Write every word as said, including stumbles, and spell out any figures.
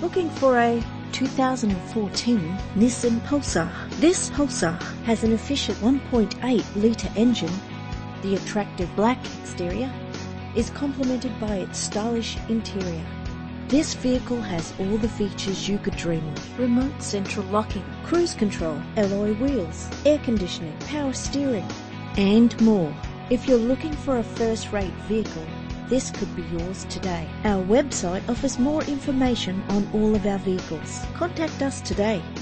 Looking for a two thousand fourteen Nissan Pulsar? This Pulsar has an efficient one point eight litre engine. The attractive black exterior is complemented by its stylish interior. This vehicle has all the features you could dream of: remote central locking, cruise control, alloy wheels, air conditioning, power steering, and more. If you're looking for a first-rate vehicle, this could be yours today. Our website offers more information on all of our vehicles. Contact us today.